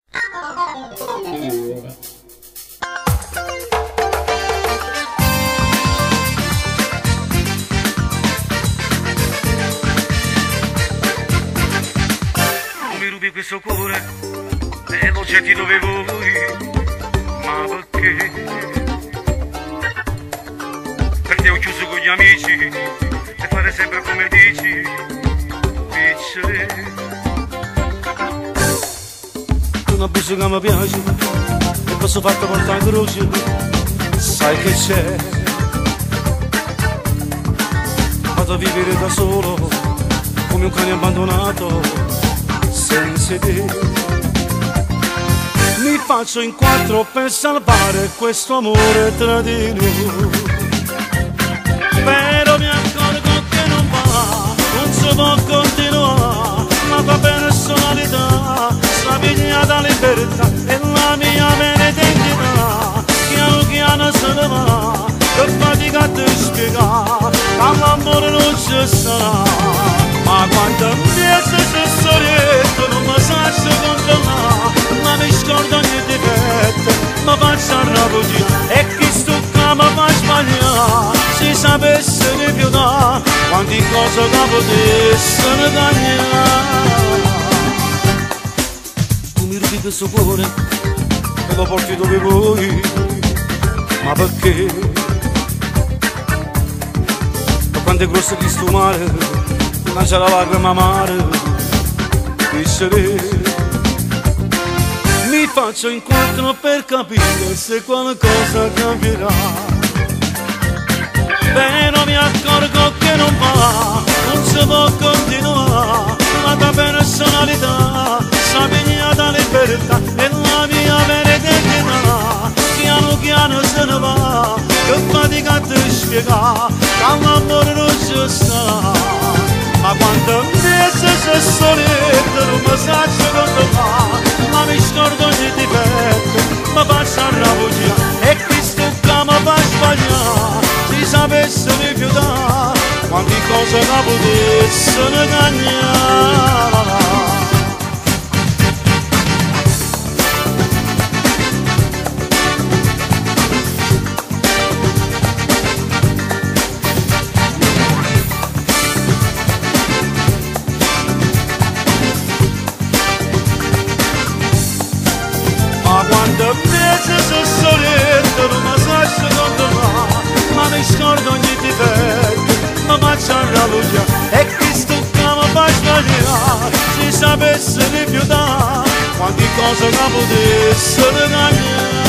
Mi rubi questo cuore e lo cerchi dove vuoi, ma perché? Perché ho chiuso con gli amici e fare sempre come dici, piccere. Un abuso che mi piace e posso farti portare in croce, sai che c'è. Vado a vivere da solo come un cane abbandonato senza te. Mi faccio in quattro per salvare questo amore tradito, però mi accorgo che non va, non si può continuare. La tua personalità, la mia libertà e la mia vera identità, piano piano se ne va, per fatica a te spiegare che l'amore non ci sarà. Ma quando mi sei storietto non mi sai controllare, ma mi scordo ogni difetto, mi faccio arrabbiare e chi stucca mi fa sbagliare. Se sapesse rifiutare quanti cose che potessero tagliare. Tu mi rubi questo cuore e lo porti dove vuoi, ma perché? Ma quanto è grosso di sto mare, lancia la lacrima amare, piccere. Mi faccio incontro per capire se qualcosa cambierà, però mi accorgo che non va, non si può continuare. La tua personalità, la mia libertà e la mia vera identità, piano piano se ne va, che fatica a te spiegare che l'amore non ci sta. Ma quando mi sei solito non mi sai controllare, ma mi scordo ogni difetto, mi faccio arrabbiare e chi stucca mi fa sbagliare. Se sapesse rifiutare quanti cose che potessero tagliare. Ma quando invece sono solito non mi sai controllare, ma mi scordo ogni difetto, mi faccio arrabbiare e chi stucca mi fa sbagliare. Se sapesse rifiutare quanti cose che potessero tagliare.